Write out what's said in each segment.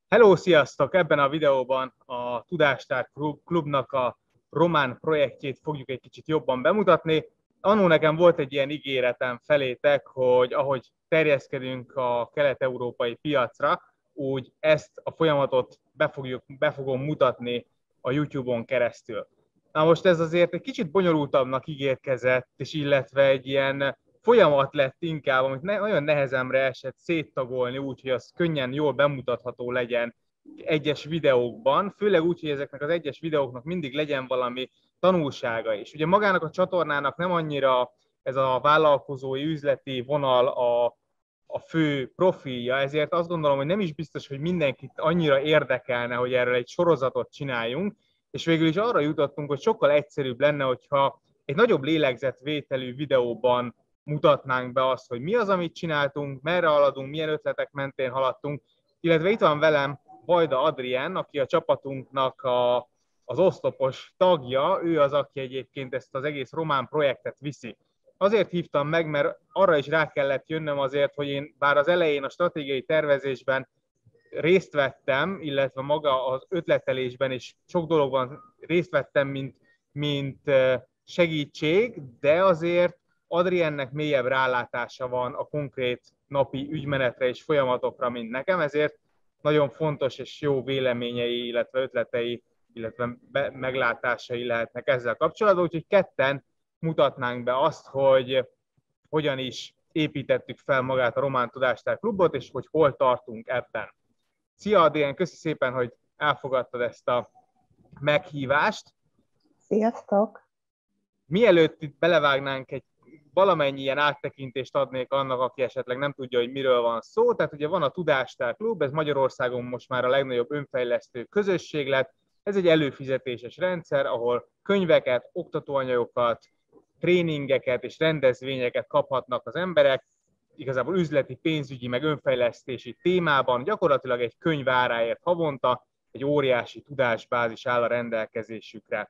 Hello, sziasztok! Ebben a videóban a Tudástár Klubnak a román projektjét fogjuk egy kicsit jobban bemutatni. Annó nekem volt egy ilyen ígéretem felétek, hogy ahogy terjeszkedünk a kelet-európai piacra, úgy ezt a folyamatot be fogom mutatni a YouTube-on keresztül. Na most ez azért egy kicsit bonyolultabbnak ígérkezett, és illetve egy ilyen folyamat lett inkább, amit nagyon nehezemre esett széttagolni úgy, hogy az könnyen jól bemutatható legyen egyes videókban, főleg úgy, hogy ezeknek az egyes videóknak mindig legyen valami tanulsága is. Ugye magának a csatornának nem annyira ez a vállalkozói, üzleti vonal a fő profilja, ezért azt gondolom, hogy nem is biztos, hogy mindenkit annyira érdekelne, hogy erről egy sorozatot csináljunk, és végül is arra jutottunk, hogy sokkal egyszerűbb lenne, hogyha egy nagyobb lélegzetvételű videóban mutatnánk be azt, hogy mi az, amit csináltunk, merre haladunk, milyen ötletek mentén haladtunk, illetve itt van velem Vajda Adrien, aki a csapatunknak az oszlopos tagja, ő az, aki egyébként ezt az egész román projektet viszi. Azért hívtam meg, mert arra is rá kellett jönnöm azért, hogy én bár az elején a stratégiai tervezésben részt vettem, illetve maga az ötletelésben is sok dologban részt vettem, mint segítség, de azért Adriennek mélyebb rálátása van a konkrét napi ügymenetre és folyamatokra, mint nekem, ezért nagyon fontos és jó véleményei, illetve ötletei, illetve meglátásai lehetnek ezzel kapcsolatban, úgyhogy ketten mutatnánk be azt, hogy hogyan is építettük fel magát a Román Tudástár Klubot, és hogy hol tartunk ebben. Szia Adrien, köszi szépen, hogy elfogadtad ezt a meghívást. Sziasztok! Mielőtt itt belevágnánk, valamennyi ilyen áttekintést adnék annak, aki esetleg nem tudja, hogy miről van szó. Tehát ugye van a Tudástár Klub, ez Magyarországon most már a legnagyobb önfejlesztő közösség lett. Ez egy előfizetéses rendszer, ahol könyveket, oktatóanyagokat, tréningeket és rendezvényeket kaphatnak az emberek, igazából üzleti, pénzügyi, meg önfejlesztési témában, gyakorlatilag egy könyv áráért havonta egy óriási tudásbázis áll a rendelkezésükre.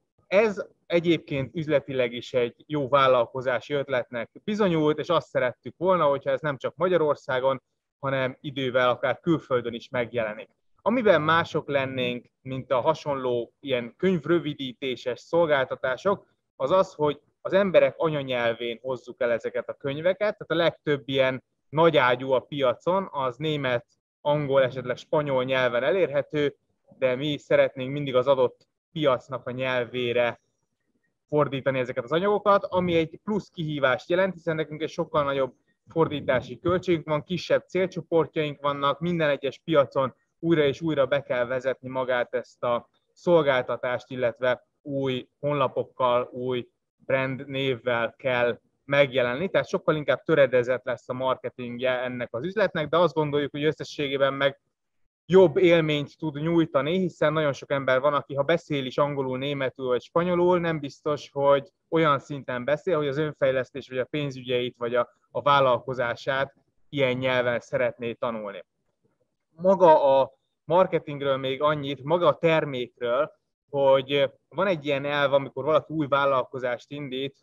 Ez egyébként üzletileg is egy jó vállalkozási ötletnek bizonyult, és azt szerettük volna, hogyha ez nem csak Magyarországon, hanem idővel akár külföldön is megjelenik. Amiben mások lennénk, mint a hasonló ilyen könyvrövidítéses szolgáltatások, az az, hogy az emberek anyanyelvén hozzuk el ezeket a könyveket, tehát a legtöbb ilyen nagyágyú a piacon, az német, angol, esetleg spanyol nyelven elérhető, de mi szeretnénk mindig az adott piacnak a nyelvére fordítani ezeket az anyagokat, ami egy plusz kihívást jelent, hiszen nekünk egy sokkal nagyobb fordítási költségünk van, kisebb célcsoportjaink vannak, minden egyes piacon újra és újra be kell vezetni magát ezt a szolgáltatást, illetve új honlapokkal, új brand névvel kell megjelenni, tehát sokkal inkább töredezett lesz a marketingje ennek az üzletnek, de azt gondoljuk, hogy összességében meg jobb élményt tud nyújtani, hiszen nagyon sok ember van, aki ha beszél is angolul, németül vagy spanyolul, nem biztos, hogy olyan szinten beszél, hogy az önfejlesztés, vagy a pénzügyeit, vagy a vállalkozását ilyen nyelven szeretné tanulni. Maga a marketingről még annyit, maga a termékről, hogy van egy ilyen elv, amikor valaki új vállalkozást indít,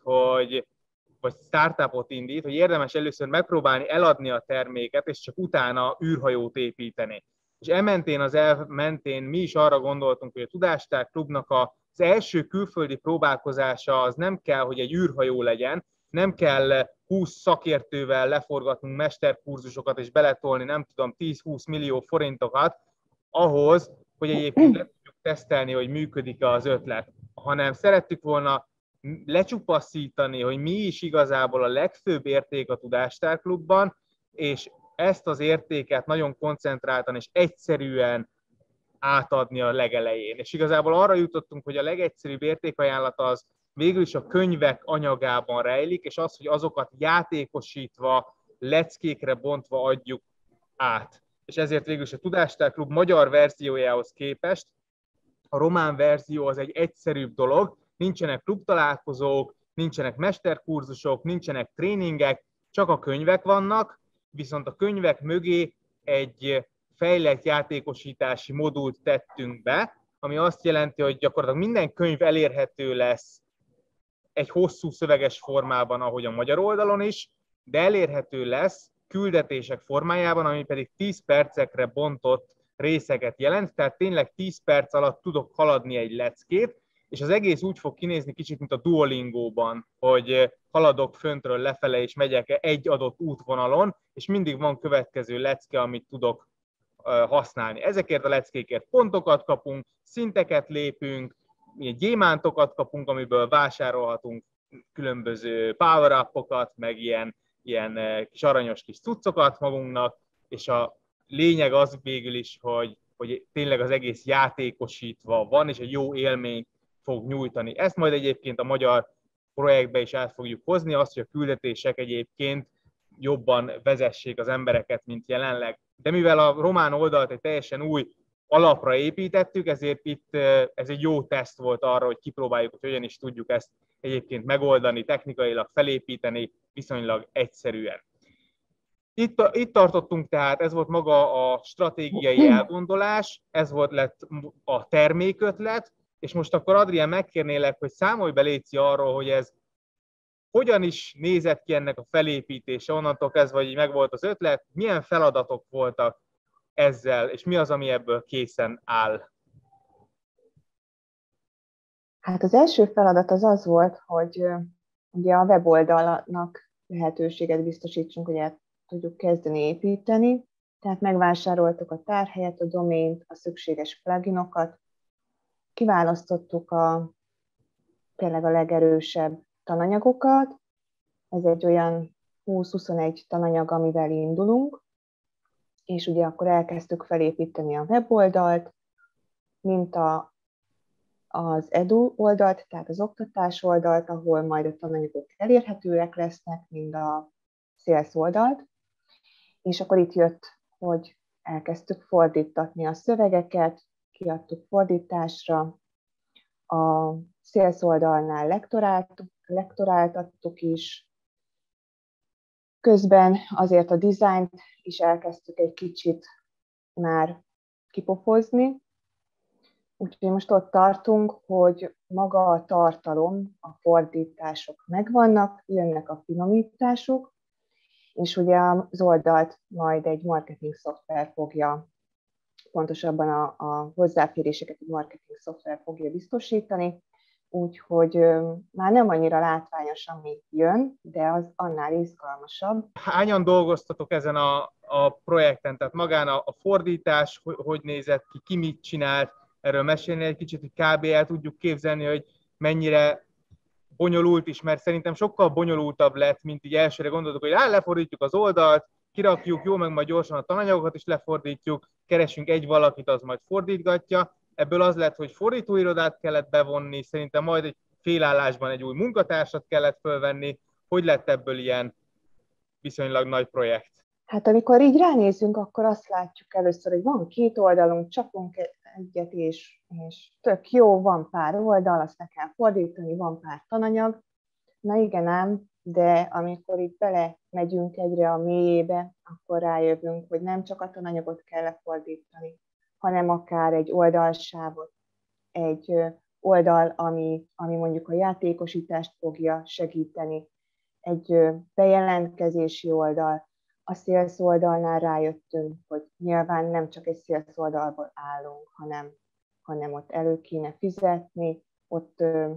vagy startupot indít, hogy érdemes először megpróbálni eladni a terméket, és csak utána űrhajót építeni. És ementén az elv mentén mi is arra gondoltunk, hogy a Tudástár Klubnak az első külföldi próbálkozása az nem kell, hogy egy űrhajó legyen, nem kell 20 szakértővel leforgatnunk mesterkurzusokat és beletolni, nem tudom, 10-20 millió forintokat ahhoz, hogy egyébként le tudjuk tesztelni, hogy működik-e az ötlet, hanem szerettük volna lecsupaszítani, hogy mi is igazából a legfőbb érték a Tudástár Klubban, és ezt az értéket nagyon koncentráltan és egyszerűen átadni a legelején. És igazából arra jutottunk, hogy a legegyszerűbb értékajánlat az végül is a könyvek anyagában rejlik, és az, hogy azokat játékosítva, leckékre bontva adjuk át. És ezért végül is a Tudástár Klub magyar verziójához képest a román verzió az egy egyszerűbb dolog, nincsenek klubtalálkozók, nincsenek mesterkurzusok, nincsenek tréningek, csak a könyvek vannak, viszont a könyvek mögé egy fejlett játékosítási modult tettünk be, ami azt jelenti, hogy gyakorlatilag minden könyv elérhető lesz egy hosszú szöveges formában, ahogy a magyar oldalon is, de elérhető lesz küldetések formájában, ami pedig 10 percekre bontott részeket jelent, tehát tényleg 10 perc alatt tudok haladni egy leckét, és az egész úgy fog kinézni kicsit, mint a Duolingóban, hogy haladok föntről lefele, és megyek egy adott útvonalon, és mindig van következő lecke, amit tudok használni. Ezekért a leckékért pontokat kapunk, szinteket lépünk, gyémántokat kapunk, amiből vásárolhatunk különböző power-upokat, meg ilyen kis aranyos kis cuccokat magunknak, és a lényeg az végül is, hogy tényleg az egész játékosítva van, és egy jó élményt fog nyújtani. Ezt majd egyébként a magyar projektbe is át fogjuk hozni, azt, hogy a küldetések egyébként jobban vezessék az embereket, mint jelenleg. De mivel a román oldalt egy teljesen új alapra építettük, ezért itt ez egy jó teszt volt arra, hogy kipróbáljuk, hogy hogyan is tudjuk ezt egyébként megoldani, technikailag felépíteni viszonylag egyszerűen. Itt tartottunk tehát, ez volt maga a stratégiai elgondolás, lett a termékötlet, és most akkor Adrián megkérnélek, hogy számolj be léci arról, hogy ez hogyan is nézett ki ennek a felépítése, onnantól kezdve, hogy megvolt az ötlet, milyen feladatok voltak ezzel, és mi az, ami ebből készen áll? Hát az első feladat az volt, hogy ugye a weboldalnak lehetőséget biztosítsunk, hogy el tudjuk kezdeni építeni, tehát megvásároltuk a tárhelyet, a domént, a szükséges pluginokat, kiválasztottuk tényleg a legerősebb tananyagokat, ez egy olyan 20-21 tananyag, amivel indulunk, és ugye akkor elkezdtük felépíteni a weboldalt, mint az edu oldalt, tehát az oktatás oldalt, ahol majd a tananyagok elérhetőek lesznek, mind a sales oldalt. És akkor itt jött, hogy elkezdtük fordítatni a szövegeket, kiadtuk fordításra, a sales oldalnál lektoráltattuk is, közben azért a dizájnt is elkezdtük egy kicsit már kipofozni, úgyhogy most ott tartunk, hogy maga a tartalom, a fordítások megvannak, jönnek a finomítások, és ugye az oldalt majd egy marketing szoftver fogja, pontosabban a hozzáféréseket egy marketing szoftver fogja biztosítani, úgyhogy már nem annyira látványos, ami jön, de az annál izgalmasabb. Hányan dolgoztatok ezen a projekten? Tehát magán a fordítás, hogy nézett ki, ki mit csinált, erről mesélni egy kicsit, hogy kb. El tudjuk képzelni, hogy mennyire bonyolult is, mert szerintem sokkal bonyolultabb lett, mint így elsőre gondoltuk, hogy lefordítjuk az oldalt, kirakjuk, jó, meg majd gyorsan a tananyagokat is lefordítjuk, keresünk egy valakit, az majd fordítgatja. Ebből az lett, hogy fordítóirodát kellett bevonni, szerintem majd egy félállásban egy új munkatársat kellett fölvenni. Hogy lett ebből ilyen viszonylag nagy projekt? Hát amikor így ránézünk, akkor azt látjuk először, hogy van két oldalunk, csapunk egyet, és tök jó, van pár oldal, azt le kell fordítani, van pár tananyag. Na igen ám, de amikor itt bele megyünk egyre a mélyébe, akkor rájövünk, hogy nem csak a tananyagot kell lefordítani, hanem akár egy oldalsávot, egy oldal, ami mondjuk a játékosítást fogja segíteni, egy bejelentkezési oldal. A sales oldalnál rájöttünk, hogy nyilván nem csak egy sales oldalból állunk, hanem ott elő kéne fizetni, ott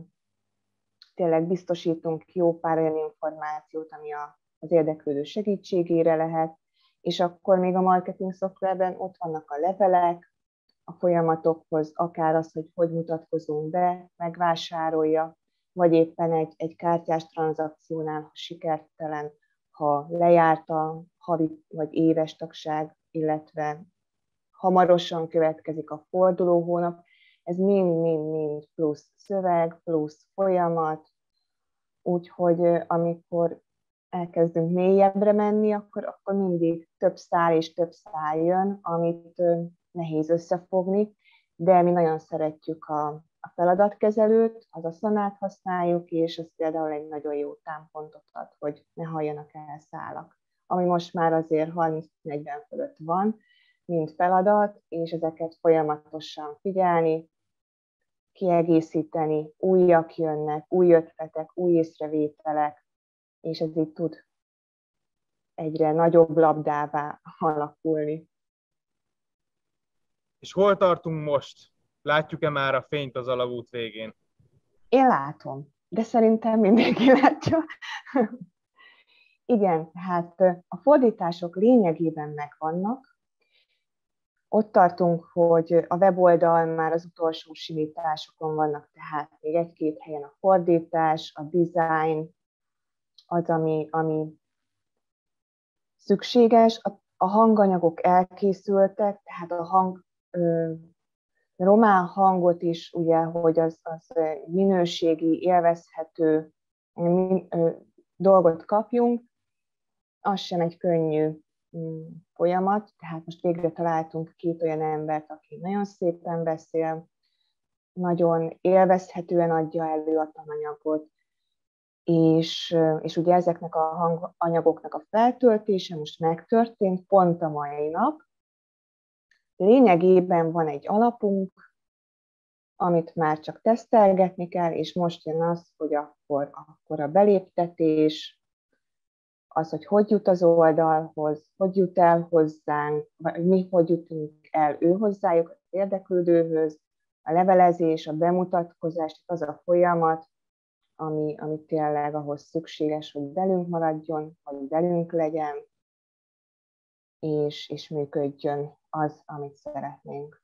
tényleg biztosítunk jó pár olyan információt, ami az érdeklődő segítségére lehet, és akkor még a marketing szoftverben ott vannak a levelek, a folyamatokhoz, akár az, hogy mutatkozunk be, megvásárolja, vagy éppen egy kártyás tranzakciónál, ha sikertelen, ha lejárt a havi vagy éves tagság, illetve hamarosan következik a forduló hónap, ez mind plusz szöveg, plusz folyamat, úgyhogy amikor elkezdünk mélyebbre menni, akkor mindig több szál és több szál jön, amit nehéz összefogni, de mi nagyon szeretjük a feladatkezelőt, az Asanát használjuk, és ez például egy nagyon jó támpontot ad, hogy ne halljanak el szálak. Ami most már azért 30-40 fölött van, mint feladat, és ezeket folyamatosan figyelni, kiegészíteni, újak jönnek, új ötletek, új észrevételek, és ez így tud egyre nagyobb labdává alakulni. És hol tartunk most? Látjuk-e már a fényt az alagút végén? Én látom, de szerintem mindenki látja. Igen, tehát a fordítások lényegében megvannak. Ott tartunk, hogy a weboldal már az utolsó simításokon vannak, tehát még egy-két helyen a fordítás, a design, az, ami szükséges. A hanganyagok elkészültek, tehát a román hangot is, ugye, hogy az minőségi, élvezhető dolgot kapjunk, az sem egy könnyű folyamat, tehát most végre találtunk két olyan embert, aki nagyon szépen beszél, nagyon élvezhetően adja elő a tananyagot, és ugye ezeknek a hanganyagoknak a feltöltése most megtörtént pont a mai nap. Lényegében van egy alapunk, amit már csak tesztelgetni kell, és most jön az, hogy akkor a beléptetés, az, hogy jut az oldalhoz, hogy jut el hozzánk, vagy mi hogy jutunk el ő hozzájuk, az érdeklődőhöz, a levelezés, a bemutatkozás, az a folyamat, ami tényleg ahhoz szükséges, hogy velünk maradjon, hogy velünk legyen, és működjön az, amit szeretnénk,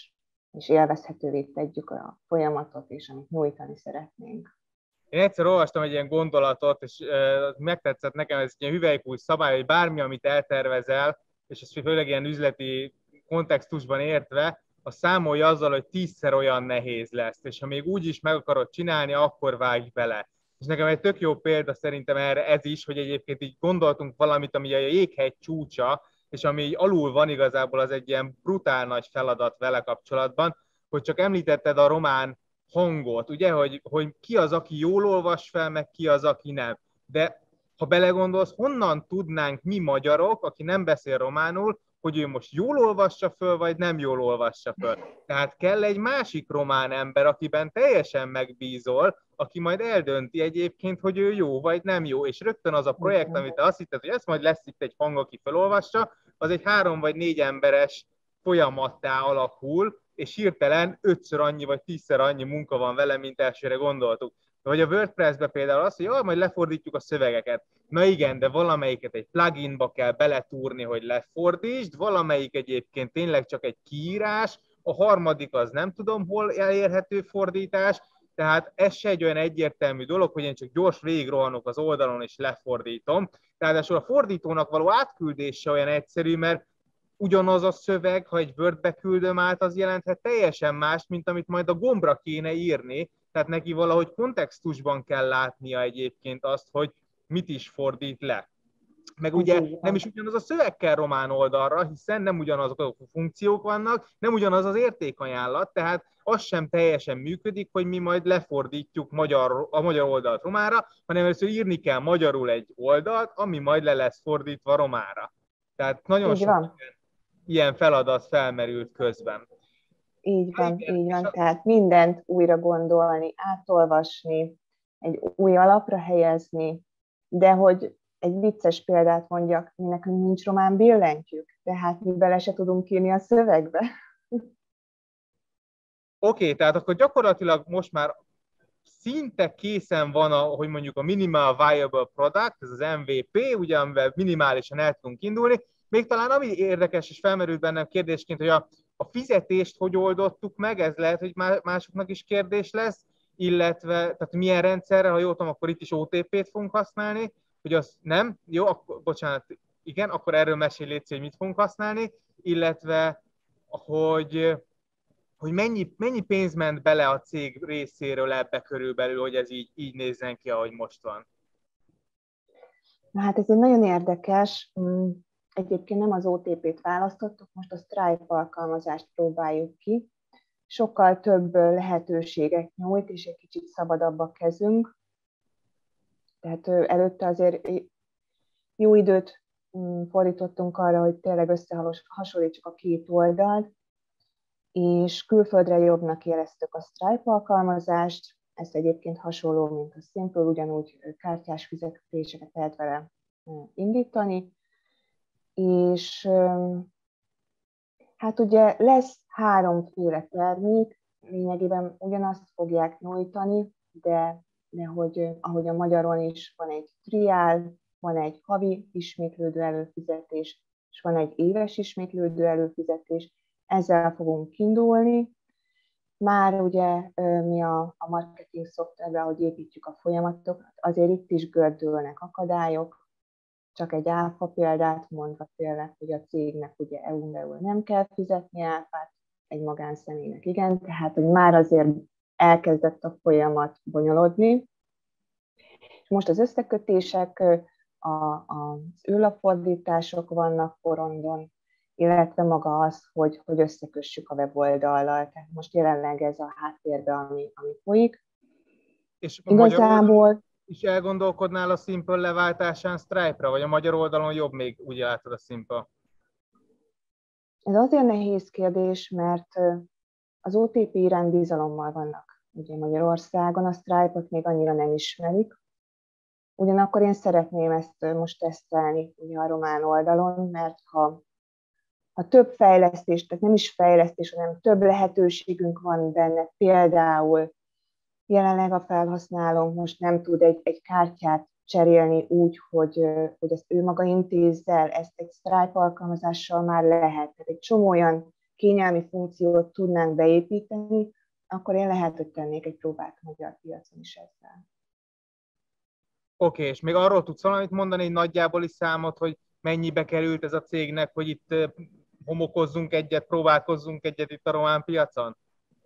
és élvezhetővé tegyük a folyamatot, és amit nyújtani szeretnénk. Én egyszer olvastam egy ilyen gondolatot, és megtetszett nekem, ez egy ilyen hüvelykúj szabály, hogy bármi, amit eltervezel, és ezt főleg ilyen üzleti kontextusban értve, az számolja azzal, hogy 10-szer olyan nehéz lesz, és ha még úgy is meg akarod csinálni, akkor vágj bele. És nekem egy tök jó példa szerintem erre ez is, hogy egyébként így gondoltunk valamit, ami a jéghegy csúcsa, és ami így alul van igazából, az egy ilyen brutál nagy feladat vele kapcsolatban, hogy csak említetted a román hangot, ugye, hogy ki az, aki jól olvas fel, meg ki az, aki nem. De ha belegondolsz, honnan tudnánk mi magyarok, aki nem beszél románul, hogy ő most jól olvassa föl, vagy nem jól olvassa föl. Tehát kell egy másik román ember, akiben teljesen megbízol, aki majd eldönti egyébként, hogy ő jó, vagy nem jó. És rögtön az a projekt, amit te azt hitted, hogy ezt majd lesz itt egy hang, aki felolvassa, az egy 3 vagy 4 emberes folyamattá alakul, és hirtelen 5-ször annyi vagy 10-szer annyi munka van vele, mint elsőre gondoltuk. Vagy a WordPress-be például az, hogy majd lefordítjuk a szövegeket. Na igen, de valamelyiket egy pluginba kell beletúrni, hogy lefordítsd, valamelyik egyébként tényleg csak egy kiírás, a harmadik az nem tudom hol elérhető fordítás, tehát ez se egy olyan egyértelmű dolog, hogy én csak gyors végigrohanok az oldalon és lefordítom. Tehát a fordítónak való átküldése olyan egyszerű, mert ugyanaz a szöveg, ha egy Wordbe küldöm át, az jelenthet teljesen más, mint amit majd a gombra kéne írni, tehát neki valahogy kontextusban kell látnia egyébként azt, hogy mit is fordít le. Meg ugye nem is ugyanaz a szöveg kell román oldalra, hiszen nem ugyanazok a funkciók vannak, nem ugyanaz az értékajánlat, tehát az sem teljesen működik, hogy mi majd lefordítjuk a magyar oldalt románra, hanem először írni kell magyarul egy oldalt, ami majd le lesz fordítva románra. Tehát nagyon sok ilyen feladat felmerült közben. Így van. Tehát mindent újra gondolni, átolvasni, egy új alapra helyezni, de hogy egy vicces példát mondjak, mi nekünk nincs román billentyűk, tehát mi bele se tudunk írni a szövegbe. Oké, tehát akkor gyakorlatilag most már szinte készen van, hogy mondjuk a Minimal Viable Product, ez az MVP, ugye, amivel minimálisan el tudunk indulni. Még talán ami érdekes és felmerült bennem kérdésként, hogy a fizetést hogy oldottuk meg, ez lehet, hogy másoknak is kérdés lesz, illetve tehát milyen rendszerre, ha jól tudom, akkor itt is OTP-t fogunk használni, hogy az nem, jó, akkor, bocsánat, igen, akkor erről mesélj, légy, hogy mit fogunk használni, illetve hogy mennyi pénz ment bele a cég részéről ebbe körülbelül, hogy ez így nézzen ki, ahogy most van? Na hát ez egy nagyon érdekes, egyébként nem az OTP-t választottuk, most a Stripe alkalmazást próbáljuk ki. Sokkal több lehetőséget nyújt, és egy kicsit szabadabb a kezünk. Tehát előtte azért jó időt fordítottunk arra, hogy tényleg összehasonlítsuk a két oldalt, és külföldre jobbnak éreztük a Stripe alkalmazást, ez egyébként hasonló, mint a Simple, ugyanúgy kártyás fizetéseket lehet vele indítani, és Hát ugye lesz háromféle termék, lényegében ugyanazt fogják nyújtani, de hogy ahogy a magyaron is van egy triál, van egy havi ismétlődő előfizetés, és van egy éves ismétlődő előfizetés, ezzel fogunk indulni. Már ugye mi a marketing szoftverben, ahogy építjük a folyamatokat, azért itt is gördülnek akadályok, csak egy áfa példát mondva tényleg, hogy a cégnek ugye EU-n belül nem kell fizetni áfát, egy magánszemélynek igen, tehát hogy már azért elkezdett a folyamat bonyolodni. Most az összekötések, az űrlapfordítások vannak porondon, illetve maga az, hogy összekössük a weboldallal. Tehát most jelenleg ez a háttérben, ami folyik. És igazából is elgondolkodnál a Simple leváltásán Stripe-ra, vagy a magyar oldalon jobb még, úgy látod a Simple? Ez azért nehéz kérdés, mert az OTP iránt bizalommal vannak ugye Magyarországon, a Stripe-ot még annyira nem ismerik. Ugyanakkor én szeretném ezt most tesztelni ugye a román oldalon, mert ha több fejlesztés, tehát nem is fejlesztés, hanem több lehetőségünk van benne, például jelenleg a felhasználónk most nem tud egy kártyát cserélni úgy, hogy ezt ő maga intézze el, ezt egy Stripe alkalmazással már lehet. Tehát egy csomó olyan kényelmi funkciót tudnánk beépíteni, akkor én lehet, hogy tennék egy próbát a magyar piacon is ezzel. Oké, és még arról tudsz valamit mondani, egy nagyjáboli számot, hogy mennyibe került ez a cégnek, hogy itt homokozzunk egyet, próbálkozzunk egyet itt a román piacon?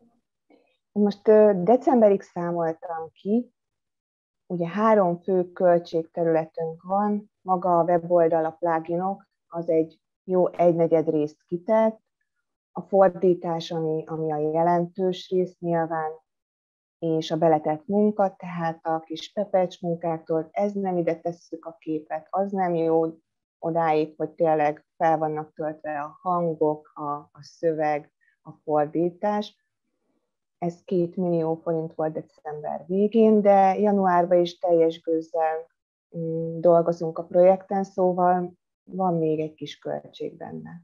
Most decemberig számoltam ki, ugye 3 fő költségterületünk van, maga a weboldal, a pluginok, az egy jó 1/4 részt kitett, a fordítás, ami a jelentős rész nyilván, és a beletett munka, tehát a kis pepecs munkáktól, ez nem ide tesszük a képet, az nem jó odáig, hogy tényleg fel vannak töltve a hangok, a szöveg, a fordítás. Ez 2 millió forint volt december végén, de januárban is teljes gőzzel dolgozunk a projekten, szóval van még egy kis költség benne.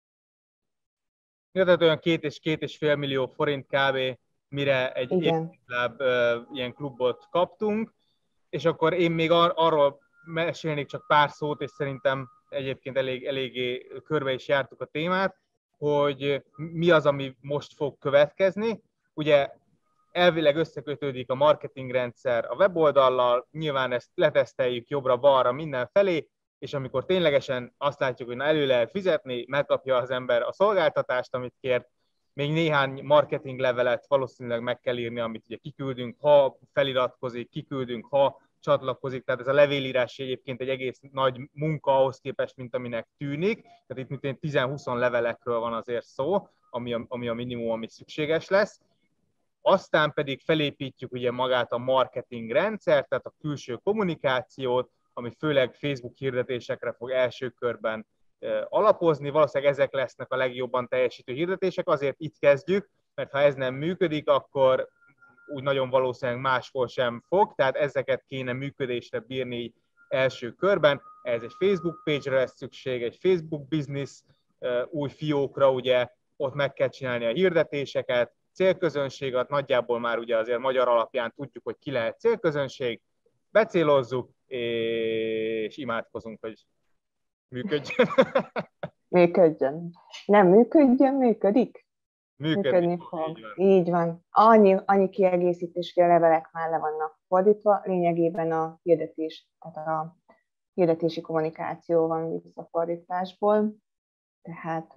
Ja, tehát olyan 2,5 millió forint kb. Mire egy évláb ilyen klubot kaptunk, és akkor én még arról mesélnék csak pár szót, és szerintem egyébként eléggé körbe is jártuk a témát, hogy mi az, ami most fog következni. Ugye elvileg összekötődik a marketingrendszer a weboldallal, nyilván ezt leteszteljük jobbra-balra mindenfelé, és amikor ténylegesen azt látjuk, hogy elő lehet fizetni, megkapja az ember a szolgáltatást, amit kért, még néhány marketing levelet valószínűleg meg kell írni, amit ugye kiküldünk, ha feliratkozik, kiküldünk, ha csatlakozik, tehát ez a levélírás egyébként egy egész nagy munka ahhoz képest, mint aminek tűnik, tehát itt mint 10-20 levelekről van azért szó, ami a minimum, ami szükséges lesz. Aztán pedig felépítjük ugye magát a marketing rendszert, tehát a külső kommunikációt, ami főleg Facebook hirdetésekre fog első körben alapozni. Valószínűleg ezek lesznek a legjobban teljesítő hirdetések, azért itt kezdjük, mert ha ez nem működik, akkor úgy nagyon valószínűleg máshol sem fog, tehát ezeket kéne működésre bírni első körben. Ez egy Facebook page-re lesz szükség, egy Facebook business új fiókra, ugye ott meg kell csinálni a hirdetéseket, célközönséget, nagyjából már ugye azért magyar alapján tudjuk, hogy ki lehet célközönség, becélozzuk, és imádkozunk, hogy működjön. Működjön. Nem működjön, működik? Működni fog. Így van. Annyi kiegészítés, hogy a levelek már le vannak fordítva, lényegében a hirdetés, tehát a hirdetési kommunikáció van visszafordításból, tehát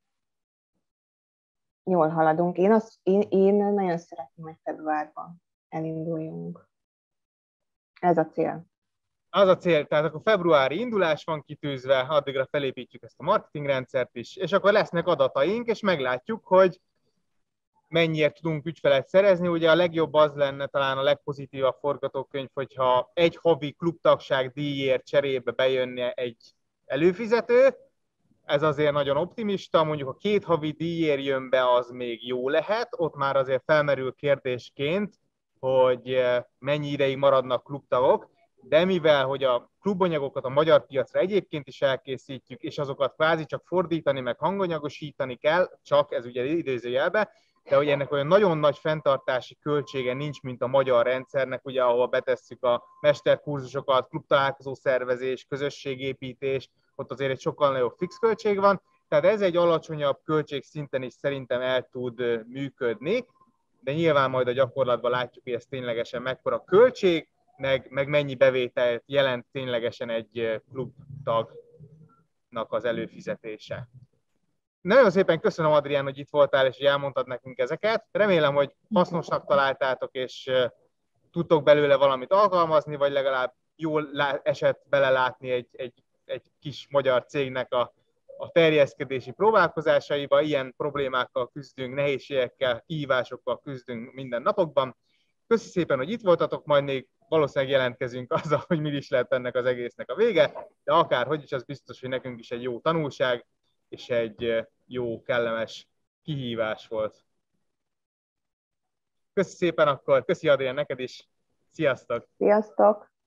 jól haladunk. Én nagyon szeretném, hogy februárban elinduljunk. Ez a cél. Az a cél, tehát akkor februári indulás van kitűzve, addigra felépítjük ezt a marketingrendszert is, és akkor lesznek adataink, és meglátjuk, hogy mennyiért tudunk ügyfelet szerezni. Ugye a legjobb az lenne, talán a legpozitívabb forgatókönyv, hogyha egy havi klubtagság díjért cserébe bejönne egy előfizető. Ez azért nagyon optimista, mondjuk a 2 havi díjért jön be, az még jó lehet. Ott már azért felmerül kérdésként, hogy mennyi ideig maradnak klubtagok, de mivel, hogy a klubanyagokat a magyar piacra egyébként is elkészítjük, és azokat kvázi csak fordítani, meg hanganyagosítani kell, csak ez ugye idézőjelbe, de hogy ennek olyan nagyon nagy fenntartási költsége nincs, mint a magyar rendszernek, ugye, ahol betesszük a mesterkurzusokat, klubtalálkozó szervezés, közösségépítés, ott azért egy sokkal nagyobb fix költség van, tehát ez egy alacsonyabb költségszinten is szerintem el tud működni, de nyilván majd a gyakorlatban látjuk, hogy ez ténylegesen mekkora költség, meg mennyi bevételt jelent ténylegesen egy klubtagnak az előfizetése. Nagyon szépen köszönöm, Adrián, hogy itt voltál, és hogy elmondtad nekünk ezeket. Remélem, hogy hasznosnak találtátok, és tudtok belőle valamit alkalmazni, vagy legalább jól esett belelátni egy kis magyar cégnek a terjeszkedési próbálkozásaiba. Ilyen problémákkal küzdünk, nehézségekkel, kihívásokkal küzdünk minden napokban. Köszönöm szépen, hogy itt voltatok, majd még valószínűleg jelentkezünk azzal, hogy mi is lehet ennek az egésznek a vége, de akárhogy is, az biztos, hogy nekünk is egy jó tanulság, és egy jó, kellemes kihívás volt. Köszi szépen akkor, köszi Adrián neked is, sziasztok! Sziasztok!